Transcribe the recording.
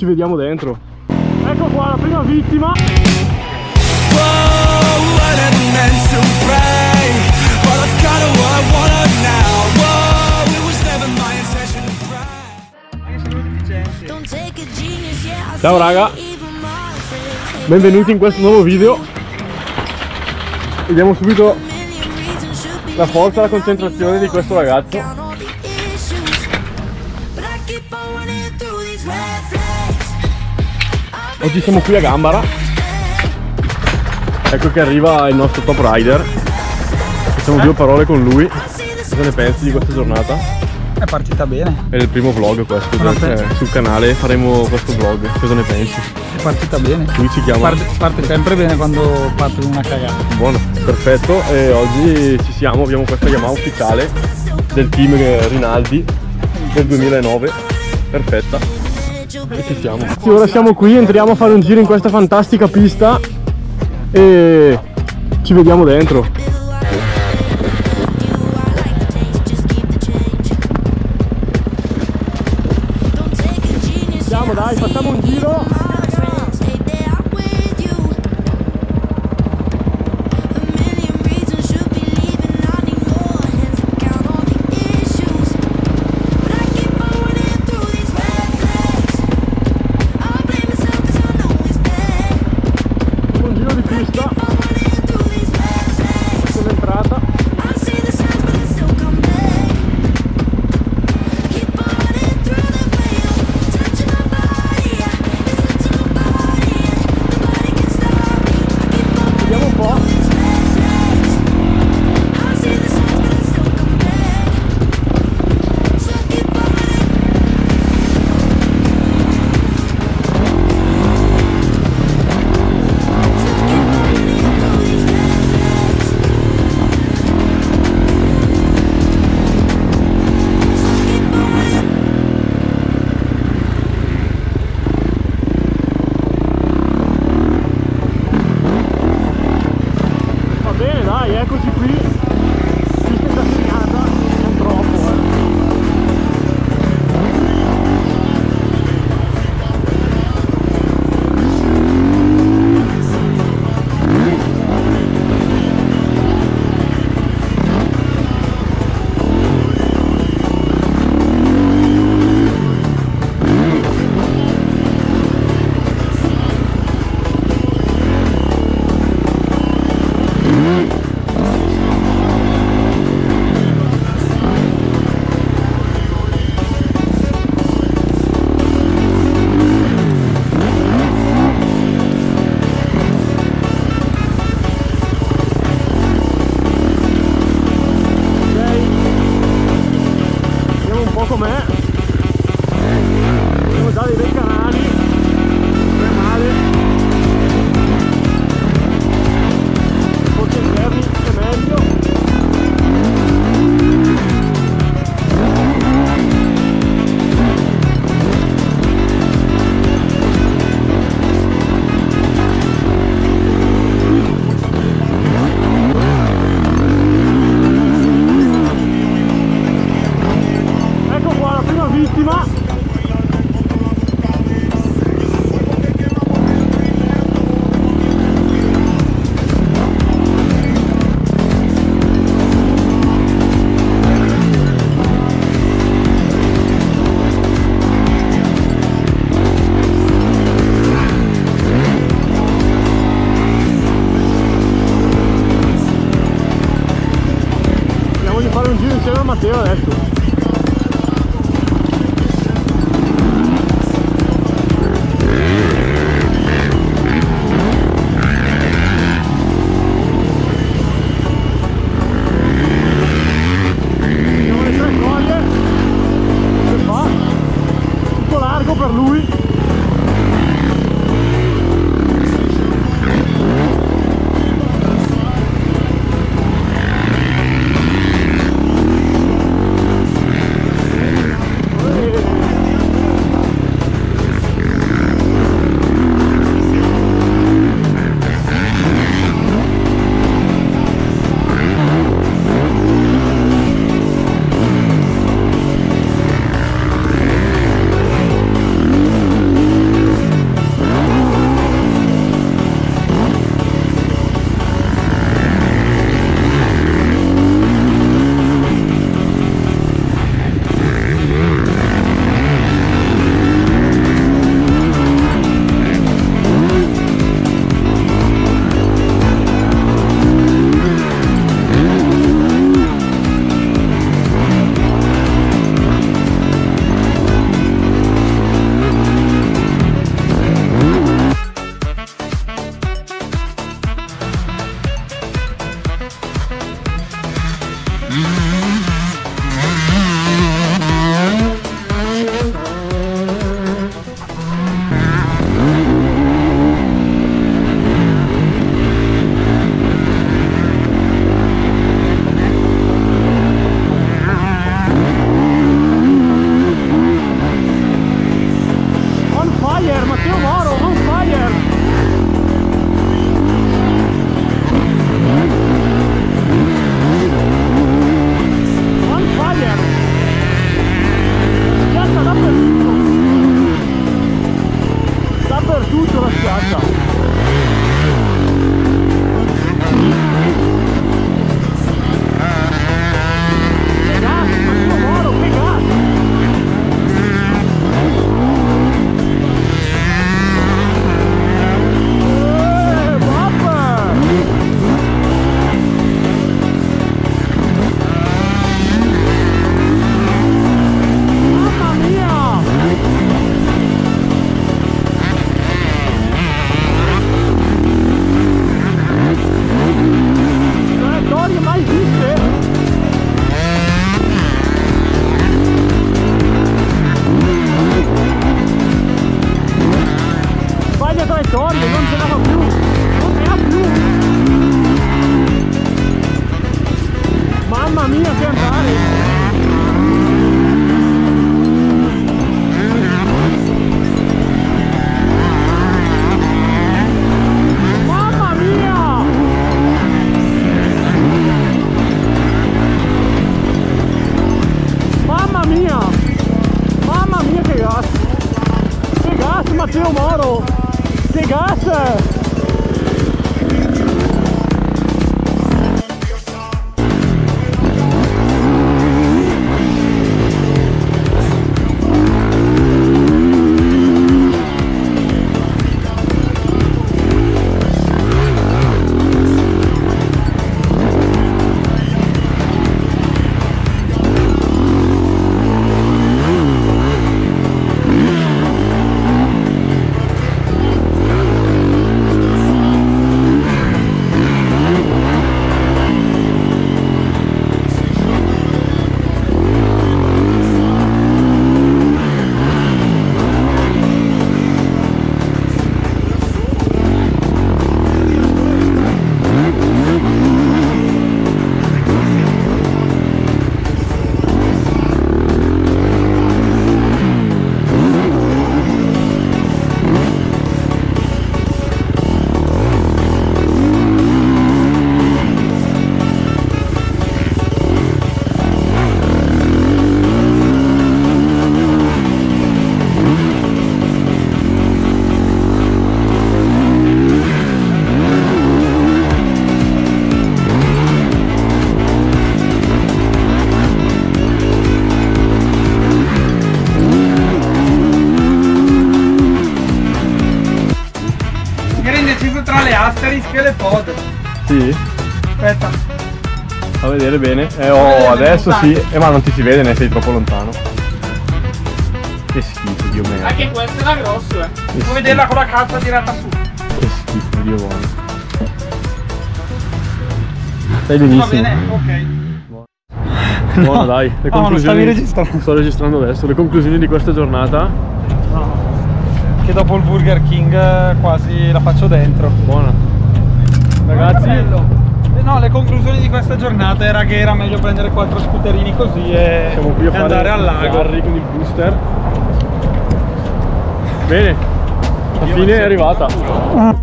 ci vediamo dentro. Ecco qua la prima vittima. Ciao raga, benvenuti in questo nuovo video. Vediamo subito la forza e la concentrazione di questo ragazzo. Oggi siamo qui a Gambara. Ecco che arriva il nostro top rider. Facciamo due parole con lui. Cosa ne pensi di questa giornata? È partita bene. È il primo vlog questo, sul canale faremo questo vlog. Cosa ne pensi? È partita bene. Lui ci chiama. Parte sempre bene quando parte una cagata. Buono, perfetto. E oggi ci siamo, abbiamo questa Yamaha ufficiale del team Rinaldi del 2009. Perfetta. E ci siamo. Sì, ora siamo qui, entriamo a fare un giro in questa fantastica pista e ci vediamo dentro. Andiamo, dai, facciamo un giro. Un giro di pista. Questa è l'entrata. Dai, eccoci qui, pista già segnata, non troppo com'è. Abbiamo già dei bei canali, non è male. Forse interni è meglio. Vittima. Andiamo di fare un giro insieme a Matteo adesso. Per lui Vittorio, non ce la fa più, non ne ha più. Mamma mia che andare. Matteo Moro, che gas! Tra le asterisk e le pod. Sì? Aspetta. Fa vedere bene. Oh, adesso sì. Ma non ti si vede, ne sei troppo lontano. Che schifo, Dio mio. Anche questa è la grossa. Puoi vederla con la calza tirata su. Che schifo, Dio buono. Stai benissimo. Va bene, ok. Buono, dai. Le non stavi registrando. Sto registrando adesso. Le conclusioni di questa giornata. No. Che dopo il Burger King quasi la faccio dentro. Buona. Ragazzi, no, le conclusioni di questa giornata era che era meglio prendere 4 scooterini così e siamo qui a fare andare al lago con il booster. Bene, la fine è arrivata.